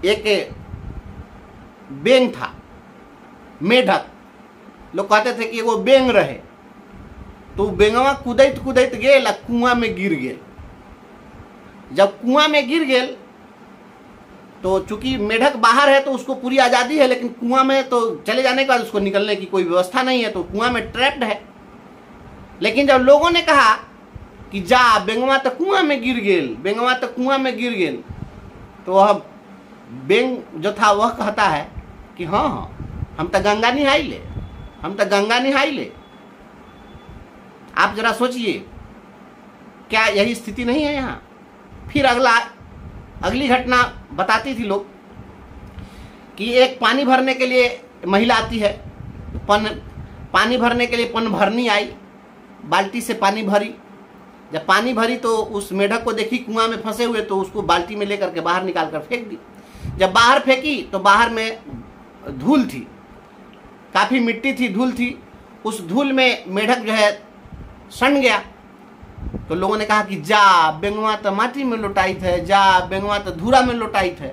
एक बेंग था, मेढक। लोग कहते थे कि वो बेंग रहे, तो बेंगवा कूदैत कूदैत गेल, कुआं में गिर गेल। जब कुआं में गिर गेल तो चूंकि मेढक बाहर है तो उसको पूरी आज़ादी है, लेकिन कुआं में तो चले जाने के बाद उसको निकलने की कोई व्यवस्था नहीं है, तो कुआं में ट्रैप्ड है। लेकिन जब लोगों ने कहा कि जा बेंगवा तो कुआं में गिर गेल, बेंगवा तो कुआं में गिर गेल, तो वह बेंग जो था वह कहता है कि हाँ हाँ हम तो गंगा निहाई ले, हम तो गंगा निहाई ले। आप जरा सोचिए, क्या यही स्थिति नहीं है यहाँ? फिर अगली घटना बताती थी लोग कि एक पानी भरने के लिए महिला आती है, पानी भरने के लिए पन भरनी आई, बाल्टी से पानी भरी। जब पानी भरी तो उस मेढक को देखी कुआं में फंसे हुए, तो उसको बाल्टी में लेकर के बाहर निकाल कर फेंक दी। जब बाहर फेंकी तो बाहर में धूल थी, काफ़ी मिट्टी थी, धूल थी। उस धूल में मेढक जो है सड़ गया। तो लोगों ने कहा कि जा बेंगवा तो माटी में लुटाई थे, जा बेंगवा तो धूरा में लुटाई थे।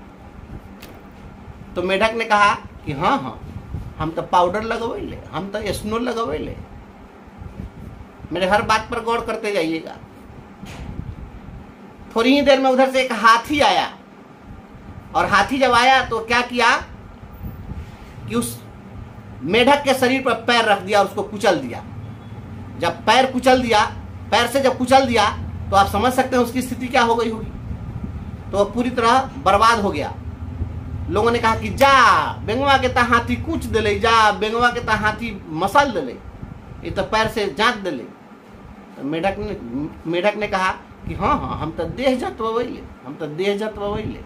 तो मेढक ने कहा कि हाँ हाँ हम तो पाउडर लगवैले, हम तो स्नो लगवैले। मेरे हर बात पर गौर करते जाइएगा। थोड़ी ही देर में उधर से एक हाथी आया, और हाथी जब आया तो क्या किया कि उस मेढक के शरीर पर पैर रख दिया और उसको कुचल दिया। जब पैर कुचल दिया, पैर से जब कुचल दिया तो आप समझ सकते हैं उसकी स्थिति क्या हो गई होगी। तो वह पूरी तरह बर्बाद हो गया। लोगों ने कहा कि जा बेंगवा के ता हाथी कूच दिले, जा बेंगवा के ता हाथी मसल दिले, ये तो पैर से जांच दिले। तो मेढक ने कहा कि हाँ हाँ हम तो देह जतवैले, हम तो देह जतवैले।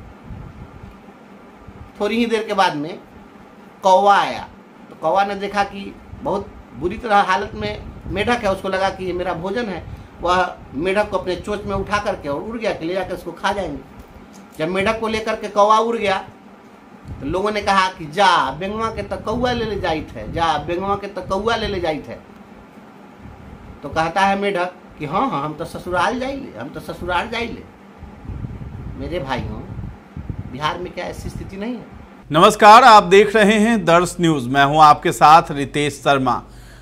थोड़ी ही देर के बाद में कौवा आया। तो कौवा ने देखा कि बहुत बुरी तरह हालत में मेढक है, उसको लगा कि ये मेरा भोजन है। वह मेढक को अपने चोंच में उठा करके और उड़ गया कि ले जाकर उसको खा जाएंगे। जब मेढक को लेकर के कौवा उड़ गया तो लोगों ने कहा कि जा बेंगवा के तो कौआ ले जाइत है, जा बेंगवा के तो कौआ ले जाइत है। तो कहता है मेढक कि हाँ हाँ हम तो ससुराल जाइले, हम तो ससुराल जाइले। मेरे भाइयों, बिहार में क्या ऐसी स्थिति नहीं है? नमस्कार, आप देख रहे हैं दर्श न्यूज। मैं हूं आपके साथ रितेश शर्मा।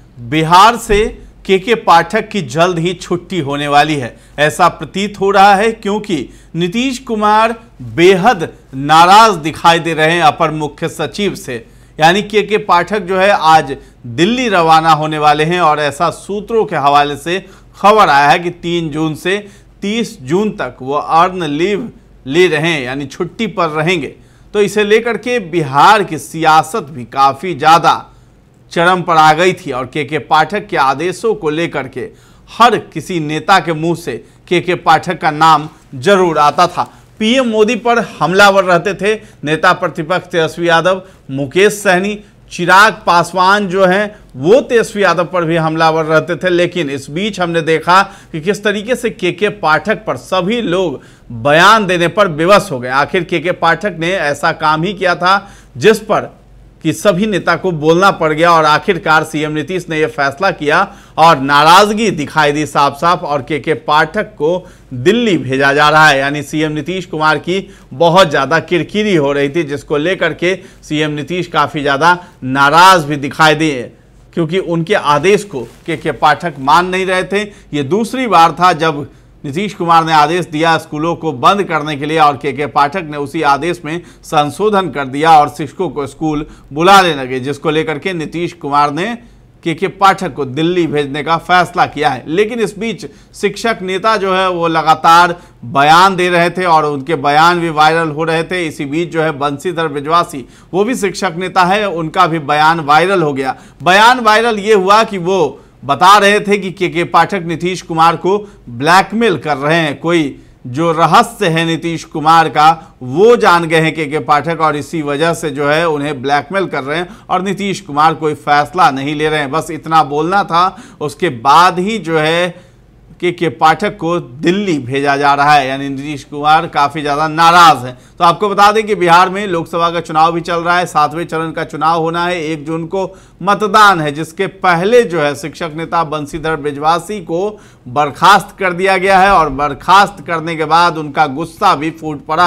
बिहार से के पाठक की जल्द ही छुट्टी होने वाली है, ऐसा प्रतीत हो रहा है, क्योंकि नीतीश कुमार बेहद नाराज दिखाई दे रहे हैं अपर मुख्य सचिव से। यानी के पाठक जो है आज दिल्ली रवाना होने वाले हैं, और ऐसा सूत्रों के हवाले से खबर आया है कि 3 जून से 30 जून तक वो अर्न लीव ले रहे हैं, यानी छुट्टी पर रहेंगे। तो इसे लेकर के बिहार की सियासत भी काफ़ी ज़्यादा चरम पर आ गई थी, और के पाठक के आदेशों को लेकर के हर किसी नेता के मुंह से के पाठक का नाम जरूर आता था। पीएम मोदी पर हमलावर रहते थे नेता प्रतिपक्ष तेजस्वी यादव, मुकेश सहनी, चिराग पासवान जो हैं वो तेजस्वी यादव पर भी हमलावर रहते थे। लेकिन इस बीच हमने देखा कि किस तरीके से के पाठक पर सभी लोग बयान देने पर विवश हो गए। आखिर के पाठक ने ऐसा काम ही किया था जिस पर कि सभी नेता को बोलना पड़ गया, और आखिरकार सीएम नीतीश ने यह फैसला किया और नाराजगी दिखाई दी साफ साफ, और के पाठक को दिल्ली भेजा जा रहा है। यानी सीएम नीतीश कुमार की बहुत ज़्यादा किरकिरी हो रही थी, जिसको लेकर के सीएम नीतीश काफ़ी ज़्यादा नाराज भी दिखाई दिए, क्योंकि उनके आदेश को के पाठक मान नहीं रहे थे। ये दूसरी बार था जब नीतीश कुमार ने आदेश दिया स्कूलों को बंद करने के लिए, और के पाठक ने उसी आदेश में संशोधन कर दिया और शिक्षकों को स्कूल बुलाने लगे, जिसको लेकर के नीतीश कुमार ने के पाठक को दिल्ली भेजने का फैसला किया है। लेकिन इस बीच शिक्षक नेता जो है वो लगातार बयान दे रहे थे, और उनके बयान भी वायरल हो रहे थे। इसी बीच जो है बंशीधर बिजवासी, वो भी शिक्षक नेता है, उनका भी बयान वायरल हो गया। बयान वायरल ये हुआ कि वो बता रहे थे कि के पाठक नीतीश कुमार को ब्लैकमेल कर रहे हैं। कोई जो रहस्य है नीतीश कुमार का वो जान गए हैं के पाठक, और इसी वजह से जो है उन्हें ब्लैकमेल कर रहे हैं, और नीतीश कुमार कोई फैसला नहीं ले रहे हैं। बस इतना बोलना था, उसके बाद ही जो है के पाठक को दिल्ली भेजा जा रहा है। यानी नीतीश कुमार काफ़ी ज़्यादा नाराज़ है। तो आपको बता दें कि बिहार में लोकसभा का चुनाव भी चल रहा है, 7वें चरण का चुनाव होना है, 1 जून को मतदान है, जिसके पहले जो है शिक्षक नेता बंशीधर बिजवासी को बर्खास्त कर दिया गया है, और बर्खास्त करने के बाद उनका गुस्सा भी फूट पड़ा है।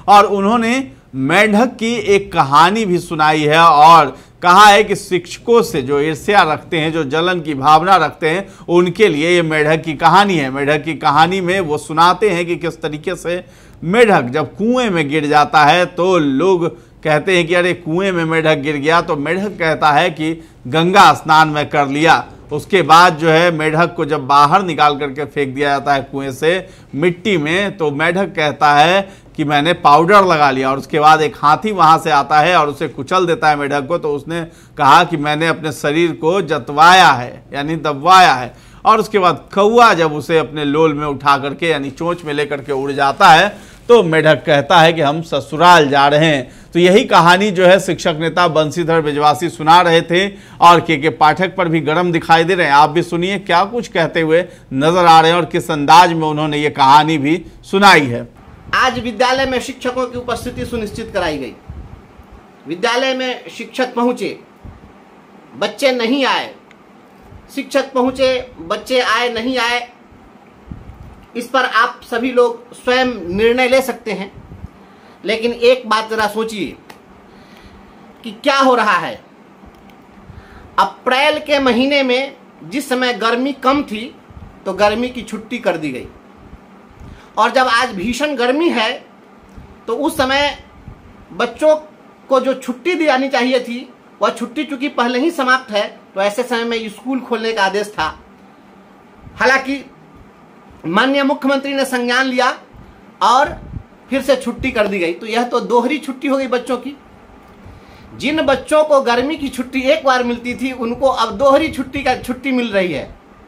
और उन्होंने मेंढक की एक कहानी भी सुनाई है और कहा है कि शिक्षकों से जो ईर्ष्या रखते हैं, जो जलन की भावना रखते हैं, उनके लिए ये मेंढक की कहानी है। मेंढक की कहानी में वो सुनाते हैं कि किस तरीके से मेंढक जब कुएं में गिर जाता है तो लोग कहते हैं कि अरे कुएं में मेंढक गिर गया, तो मेंढक कहता है कि गंगा स्नान में कर लिया। उसके बाद जो है मेंढक को जब बाहर निकाल करके फेंक दिया जाता है कुएं से मिट्टी में, तो मेंढक कहता है कि मैंने पाउडर लगा लिया। और उसके बाद एक हाथी वहां से आता है और उसे कुचल देता है मेंढक को, तो उसने कहा कि मैंने अपने शरीर को जतवाया है, यानी दबवाया है। और उसके बाद कौआ जब उसे अपने लोल में उठा करके यानी चोंच में लेकर के उड़ जाता है तो मेंढक कहता है कि हम ससुराल जा रहे हैं। तो यही कहानी जो है शिक्षक नेता बंशीधर बिजवासी सुना रहे थे और के पाठक पर भी गरम दिखाई दे रहे हैं। आप भी सुनिए क्या कुछ कहते हुए नजर आ रहे हैं और किस अंदाज में उन्होंने ये कहानी भी सुनाई है। आज विद्यालय में शिक्षकों की उपस्थिति सुनिश्चित कराई गई। विद्यालय में शिक्षक पहुंचे, बच्चे नहीं आए, शिक्षक पहुंचे, बच्चे आए नहीं आए, इस पर आप सभी लोग स्वयं निर्णय ले सकते हैं। लेकिन एक बात जरा सोचिए कि क्या हो रहा है। अप्रैल के महीने में जिस समय गर्मी कम थी तो गर्मी की छुट्टी कर दी गई, और जब आज भीषण गर्मी है तो उस समय बच्चों को जो छुट्टी दी जानी चाहिए थी वह छुट्टी चूंकि पहले ही समाप्त है, तो ऐसे समय में स्कूल खोलने का आदेश था। हालांकि माननीय मुख्यमंत्री ने संज्ञान लिया और फिर से छुट्टी कर दी गई। तो यह तो दोहरी छुट्टी हो गई बच्चों की। जिन बच्चों को गर्मी की छुट्टी एक बार मिलती थी उनको अब दोहरी छुट्टी मिल रही है।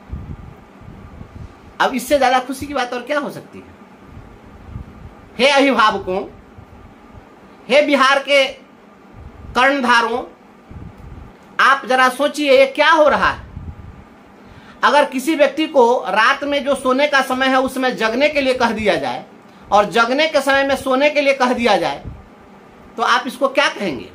अब इससे ज्यादा खुशी की बात और क्या हो सकती है। हे अभिभावकों, हे बिहार के कर्णधारों, आप जरा सोचिए ये क्या हो रहा है। अगर किसी व्यक्ति को रात में जो सोने का समय है उसमें जगने के लिए कह दिया जाए और जगने के समय में सोने के लिए कह दिया जाए तो आप इसको क्या कहेंगे।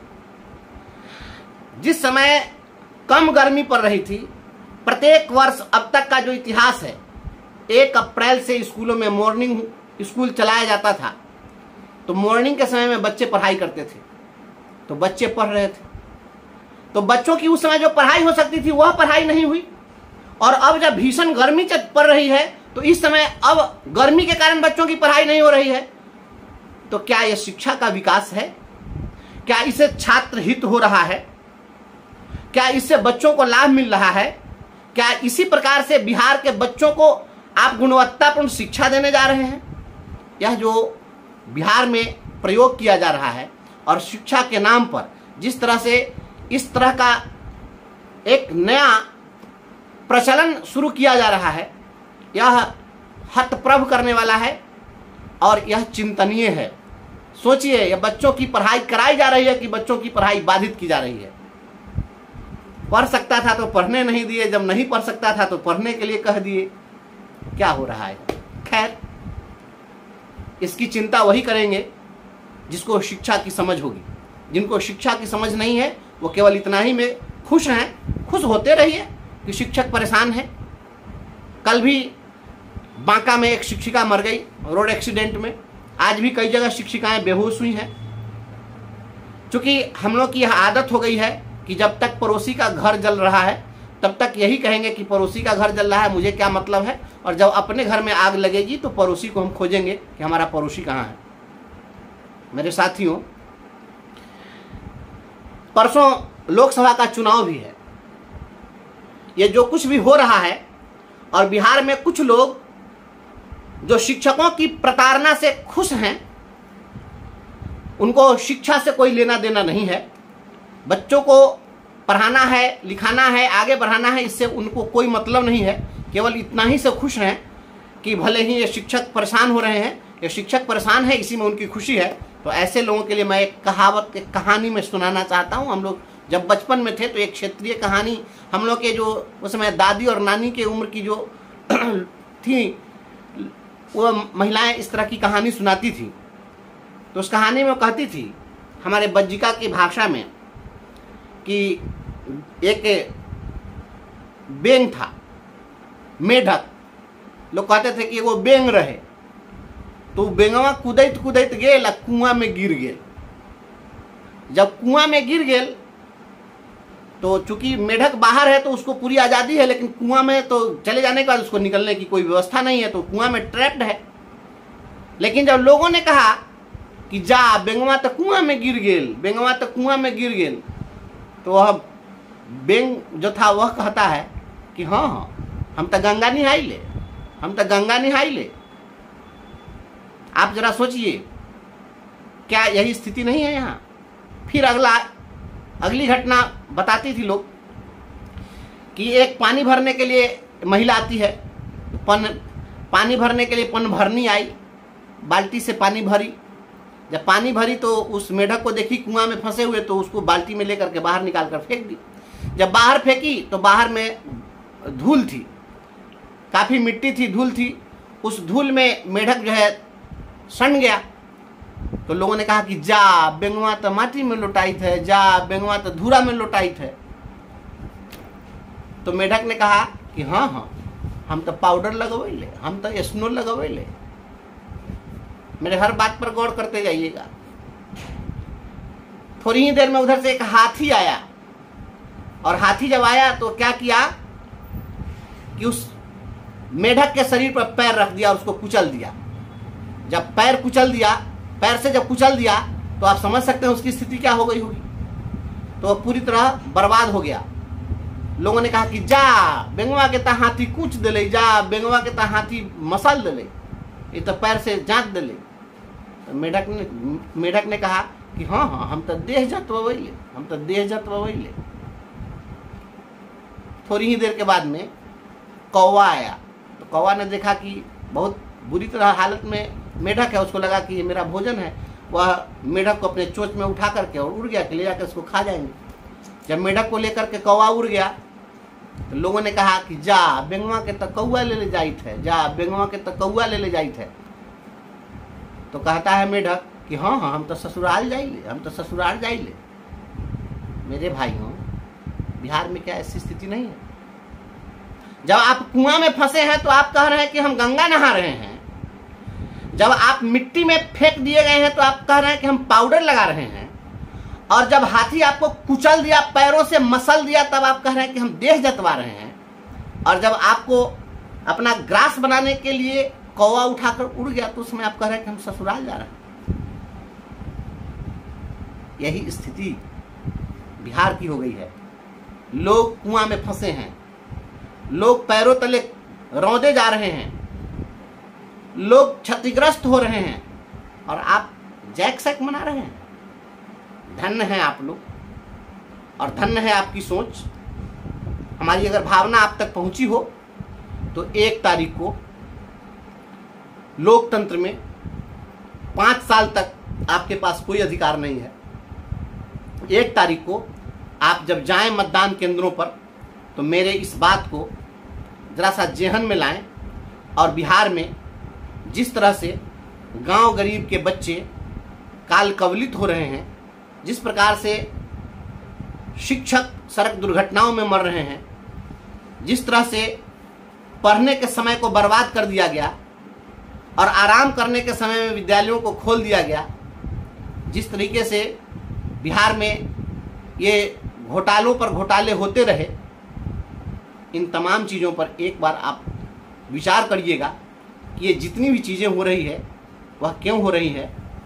जिस समय कम गर्मी पड़ रही थी, प्रत्येक वर्ष अब तक का जो इतिहास है, 1 अप्रैल से स्कूलों में मॉर्निंग स्कूल चलाया जाता था। तो मॉर्निंग के समय में बच्चे पढ़ाई करते थे, तो बच्चे पढ़ रहे थे, तो बच्चों की उस समय जो पढ़ाई हो सकती थी वह पढ़ाई नहीं हुई। और अब जब भीषण गर्मी पड़ रही है तो इस समय अब गर्मी के कारण बच्चों की पढ़ाई नहीं हो रही है। तो क्या यह शिक्षा का विकास है? क्या इससे छात्र हित हो रहा है? क्या इससे बच्चों को लाभ मिल रहा है? क्या इसी प्रकार से बिहार के बच्चों को आप गुणवत्तापूर्ण शिक्षा देने जा रहे हैं? यह जो बिहार में प्रयोग किया जा रहा है और शिक्षा के नाम पर जिस तरह से इस तरह का एक नया प्रचलन शुरू किया जा रहा है, यह हतप्रभ करने वाला है और यह चिंतनीय है। सोचिए, यह बच्चों की पढ़ाई कराई जा रही है कि बच्चों की पढ़ाई बाधित की जा रही है। पढ़ सकता था तो पढ़ने नहीं दिए, जब नहीं पढ़ सकता था तो पढ़ने के लिए कह दिए। क्या हो रहा है? खैर, इसकी चिंता वही करेंगे जिसको शिक्षा की समझ होगी। जिनको शिक्षा की समझ नहीं है वो केवल इतना ही में खुश हैं। खुश होते रहिए कि शिक्षक परेशान है। कल भी बांका में एक शिक्षिका मर गई रोड एक्सीडेंट में। आज भी कई जगह शिक्षिकाएं बेहोश हुई हैं। क्योंकि हम लोग की यह आदत हो गई है कि जब तक पड़ोसी का घर जल रहा है तब तक यही कहेंगे कि पड़ोसी का घर जल रहा है, मुझे क्या मतलब है। और जब अपने घर में आग लगेगी तो पड़ोसी को हम खोजेंगे कि हमारा पड़ोसी कहाँ है। मेरे साथियों, परसों लोकसभा का चुनाव भी है। ये जो कुछ भी हो रहा है और बिहार में कुछ लोग जो शिक्षकों की प्रताड़ना से खुश हैं, उनको शिक्षा से कोई लेना देना नहीं है। बच्चों को पढ़ाना है, लिखाना है, आगे बढ़ाना है, इससे उनको कोई मतलब नहीं है। केवल इतना ही से खुश हैं कि भले ही ये शिक्षक परेशान हो रहे हैं, ये शिक्षक परेशान है, इसी में उनकी खुशी है। तो ऐसे लोगों के लिए मैं एक कहावत, एक कहानी में सुनाना चाहता हूँ। हम लोग जब बचपन में थे तो एक क्षेत्रीय कहानी हम लोग के जो उसमें दादी और नानी के उम्र की जो थी वो महिलाएं इस तरह की कहानी सुनाती थी। तो उस कहानी में वो कहती थी हमारे बज्जिका की भाषा में कि एक बेंग था, मेढक। लोग कहते थे कि वो बेंग रहे तो बेंगवा कूदैत कूदैत गेल आ कुआं में गिर गेल। जब कुआं में गिर गेल तो चूंकि मेढक बाहर है तो उसको पूरी आज़ादी है, लेकिन कुआं में तो चले जाने के बाद उसको निकलने की कोई व्यवस्था नहीं है, तो कुआं में ट्रैप्ड है। लेकिन जब लोगों ने कहा कि जा बेंगवा तो कुआं में गिर गेल, बेंगवा तो कुआं में गिर गेल, तो वह बेंग जो था वह कहता है कि हाँ हाँ हम तो गंगा निहाई ले, हम तो गंगा निहाई ले। आप जरा सोचिए, क्या यही स्थिति नहीं है यहाँ? फिर अगली घटना बताती थी लोग कि एक पानी भरने के लिए महिला आती है, पानी भरने के लिए पन भरनी आई, बाल्टी से पानी भरी। जब पानी भरी तो उस मेढक को देखी कुआं में फंसे हुए, तो उसको बाल्टी में लेकर के बाहर निकाल कर फेंक दी। जब बाहर फेंकी तो बाहर में धूल थी, काफ़ी मिट्टी थी, धूल थी। उस धूल में मेढक जो है सड़ गया। तो लोगों ने कहा कि जा बेंगवा तो माटी में लौटाइत है, जा बेंगवा तो धूरा में लौटाइत है। तो मेढक ने कहा कि हाँ हाँ हम तो पाउडर लगवैले, हम तो स्नो लगवैले। मेरे हर बात पर गौर करते जाइएगा। थोड़ी ही देर में उधर से एक हाथी आया, और हाथी जब आया तो क्या किया कि उस मेढक के शरीर पर पैर रख दिया और उसको कुचल दिया। जब पैर कुचल दिया, पैर से जब कुचल दिया तो आप समझ सकते हैं उसकी स्थिति क्या हो गई होगी। तो वह पूरी तरह बर्बाद हो गया। लोगों ने कहा कि जा बेंगवा के ता हाथी कुछ दिले, जा बेंगवा के ता हाथी मसल दिले, ये तो पैर से जांच दिले। तो मेढक ने कहा कि हाँ हाँ हम तो देह जतवैले, हम तो देह जतवैले। थोड़ी ही देर के बाद में कौवा आया। तो कौवा ने देखा कि बहुत बुरी तरह हालत में मेढक है, उसको लगा कि ये मेरा भोजन है। वह मेढक को अपने चोंच में उठा करके और उड़ गया कि ले जाकर उसको खा जाएंगे। जब मेढक को लेकर के कौवा उड़ गया तो लोगों ने कहा कि जा बेंगवा के तो कौआ ले जाइत है, जा बेंगवा के तो कौआ ले जाइत है। तो कहता है मेढक कि हाँ हाँ हम तो ससुराल जाइले, हम तो ससुराल जाइले। मेरे भाइयों, बिहार में क्या ऐसी स्थिति नहीं है? जब आप कुआं में फंसे हैं तो आप कह रहे हैं कि हम गंगा नहा रहे हैं। जब आप मिट्टी में फेंक दिए गए हैं तो आप कह रहे हैं कि हम पाउडर लगा रहे हैं। और जब हाथी आपको कुचल दिया, पैरों से मसल दिया, तब आप कह रहे हैं कि हम देह जतवा रहे हैं। और जब आपको अपना ग्रास बनाने के लिए कौवा उठाकर उड़ गया तो उसमें आप कह रहे हैं कि हम ससुराल जा रहे हैं। यही स्थिति बिहार की हो गई है। लोग कुआं में फंसे हैं, लोग पैरों तले रौंदे जा रहे हैं, लोग क्षतिग्रस्त हो रहे हैं, और आप जैक सैक मना रहे हैं। धन्य है आप लोग, और धन्य है आपकी सोच। हमारी अगर भावना आप तक पहुंची हो तो 1 तारीख को लोकतंत्र में 5 साल तक आपके पास कोई अधिकार नहीं है। 1 तारीख को आप जब जाएं मतदान केंद्रों पर तो मेरे इस बात को जरा सा जेहन में लाएं, और बिहार में जिस तरह से गांव गरीब के बच्चे काल कवलित हो रहे हैं, जिस प्रकार से शिक्षक सड़क दुर्घटनाओं में मर रहे हैं, जिस तरह से पढ़ने के समय को बर्बाद कर दिया गया और आराम करने के समय में विद्यालयों को खोल दिया गया, जिस तरीके से बिहार में ये घोटालों पर घोटाले होते रहे, इन तमाम चीज़ों पर एक बार आप विचार करिएगा कि ये जितनी भी चीज़ें हो रही है वह क्यों हो रही है।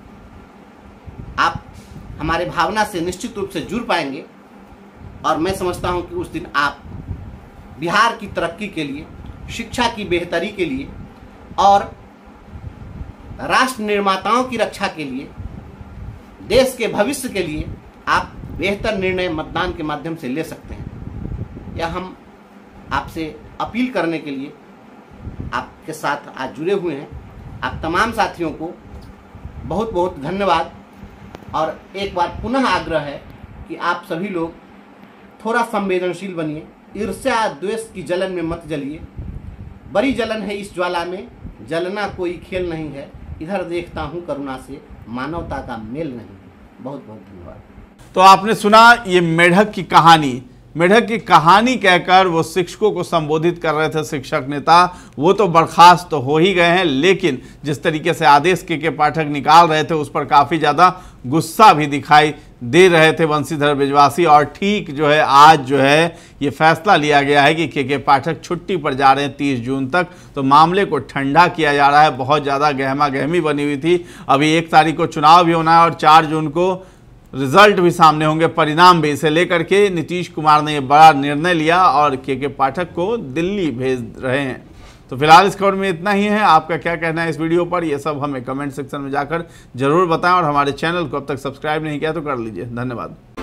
आप हमारे भावना से निश्चित रूप से जुड़ पाएंगे, और मैं समझता हूं कि उस दिन आप बिहार की तरक्की के लिए, शिक्षा की बेहतरी के लिए और राष्ट्र निर्माताओं की रक्षा के लिए, देश के भविष्य के लिए आप बेहतर निर्णय मतदान के माध्यम से ले सकते हैं। यह हम आपसे अपील करने के लिए आपके साथ आज जुड़े हुए हैं। आप तमाम साथियों को बहुत बहुत धन्यवाद, और एक बार पुनः आग्रह है कि आप सभी लोग थोड़ा संवेदनशील बनिए। ईर्ष्या द्वेष की जलन में मत जलिए। बड़ी जलन है इस ज्वाला में, जलना कोई खेल नहीं है। इधर देखता हूँ करुणा से, मानवता का मेल नहीं। बहुत बहुत धन्यवाद। तो आपने सुना ये मेढक की कहानी मेढक की कहानी कहकर वो शिक्षकों को संबोधित कर रहे थे शिक्षक नेता, वो तो बर्खास्त तो हो ही गए हैं, लेकिन जिस तरीके से आदेश के पाठक निकाल रहे थे उस पर काफ़ी ज़्यादा गुस्सा भी दिखाई दे रहे थे बंशीधर ब्रिजवासी। और ठीक जो है आज जो है ये फैसला लिया गया है कि के पाठक छुट्टी पर जा रहे हैं 30 जून तक, तो मामले को ठंडा किया जा रहा है। बहुत ज़्यादा गहमा गहमी बनी हुई थी। अभी 1 तारीख को चुनाव भी होना है और 4 जून को रिजल्ट भी सामने होंगे, परिणाम भी। इसे लेकर के नीतीश कुमार ने ये बड़ा निर्णय लिया और के पाठक को दिल्ली भेज रहे हैं। तो फिलहाल इस खबर में इतना ही है। आपका क्या कहना है इस वीडियो पर, ये सब हमें कमेंट सेक्शन में जाकर जरूर बताएं और हमारे चैनल को अब तक सब्सक्राइब नहीं किया तो कर लीजिए। धन्यवाद।